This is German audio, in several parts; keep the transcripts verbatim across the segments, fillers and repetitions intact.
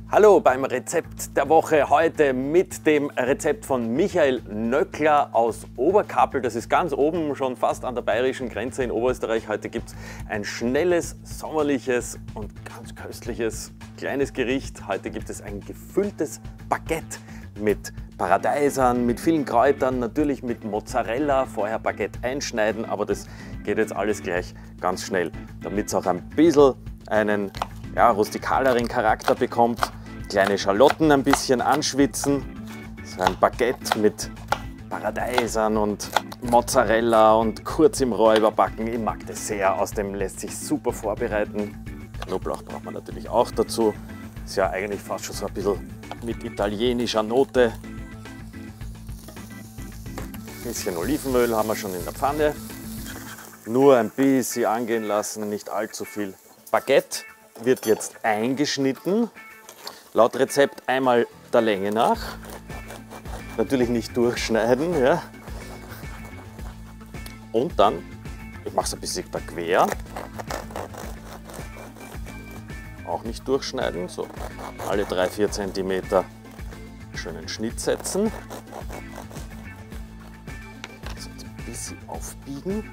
Hallo beim Rezept der Woche, heute mit dem Rezept von Michael Nöckler aus Oberkappel. Das ist ganz oben, schon fast an der bayerischen Grenze in Oberösterreich. Heute gibt es ein schnelles, sommerliches und ganz köstliches kleines Gericht. Heute gibt es ein gefülltes Baguette mit Paradeisern, mit vielen Kräutern, natürlich mit Mozzarella. Vorher Baguette einschneiden, aber das geht jetzt alles gleich ganz schnell, damit es auch ein bisschen einen ja, rustikaleren Charakter bekommt. Kleine Schalotten ein bisschen anschwitzen. So ein Baguette mit Paradeisern und Mozzarella und kurz im Rohr überbacken. Ich mag das sehr, außerdem lässt sich super vorbereiten. Knoblauch braucht man natürlich auch dazu. Ist ja eigentlich fast schon so ein bisschen mit italienischer Note. Ein bisschen Olivenöl haben wir schon in der Pfanne. Nur ein bisschen angehen lassen, nicht allzu viel. Baguette wird jetzt eingeschnitten, laut Rezept einmal der Länge nach. Natürlich nicht durchschneiden. Ja. Und dann, ich mache es ein bisschen da quer, auch nicht durchschneiden, so alle drei bis vier Zentimeter schönen Schnitt setzen. So, jetzt ein bisschen aufbiegen,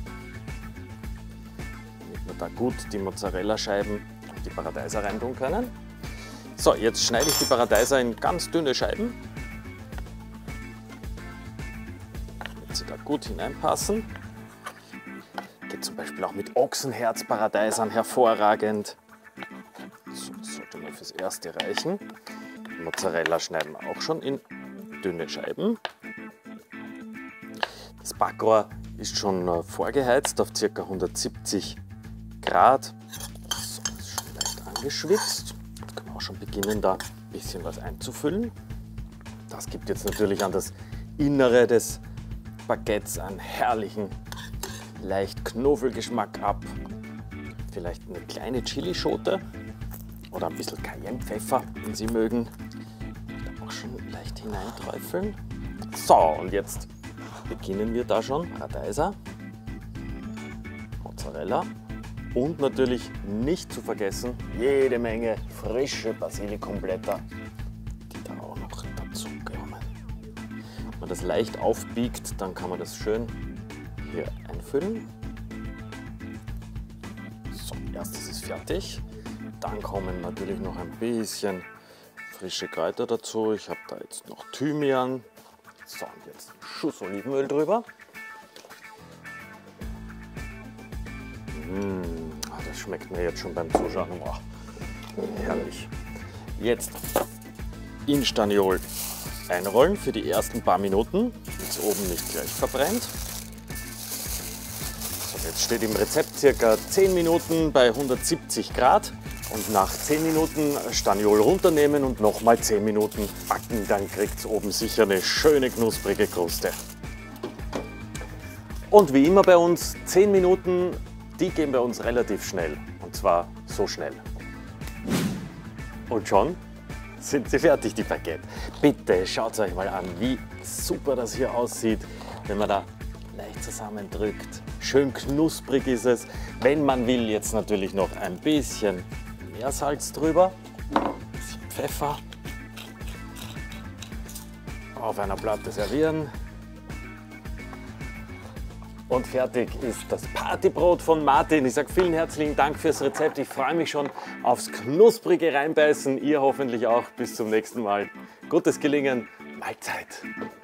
damit wir da gut die Mozzarella-Scheiben und die Paradeiser rein tun können. So, jetzt schneide ich die Paradeiser in ganz dünne Scheiben, damit sie da gut hineinpassen. Geht zum Beispiel auch mit Ochsenherz-Paradeisern hervorragend. So, das sollte mal fürs Erste reichen. Die Mozzarella schneiden wir auch schon in dünne Scheiben. Das Backrohr ist schon vorgeheizt auf ca. hundertsiebzig Grad. So, ist schon leicht angeschwitzt. Jetzt können wir auch schon beginnen, da ein bisschen was einzufüllen. Das gibt jetzt natürlich an das Innere des Baguettes einen herrlichen, leicht Knoffelgeschmack ab. Vielleicht eine kleine Chilischote oder ein bisschen Cayennepfeffer, wenn Sie mögen. Auch schon leicht hineinträufeln. So, und jetzt beginnen wir da schon. Paradeiser, Mozzarella und natürlich nicht zu vergessen jede Menge frische Basilikumblätter, die da auch noch dazu kommen. Wenn man das leicht aufbiegt, dann kann man das schön hier einfüllen. So, erstes ist fertig. Dann kommen natürlich noch ein bisschen frische Kräuter dazu. Ich habe da jetzt noch Thymian. So, und jetzt einen Schuss Olivenöl drüber. Mmh, das schmeckt mir jetzt schon beim Zuschauen. Wow, herrlich. Jetzt in Staniol einrollen für die ersten paar Minuten, damit es oben nicht gleich verbrennt. So, jetzt steht im Rezept ca. zehn Minuten bei hundertsiebzig Grad. Und nach zehn Minuten Staniol runternehmen und nochmal zehn Minuten backen, dann kriegt es oben sicher eine schöne knusprige Kruste. Und wie immer bei uns, zehn Minuten, die gehen bei uns relativ schnell. Und zwar so schnell. Und schon sind sie fertig, die Baguette. Bitte schaut es euch mal an, wie super das hier aussieht, wenn man da leicht zusammendrückt. Schön knusprig ist es. Wenn man will, jetzt natürlich noch ein bisschen Meersalz drüber, ein bisschen Pfeffer, auf einer Platte servieren und fertig ist das Partybrot von Martin. Ich sage vielen herzlichen Dank fürs Rezept. Ich freue mich schon aufs knusprige Reinbeißen. Ihr hoffentlich auch. Bis zum nächsten Mal. Gutes Gelingen. Mahlzeit.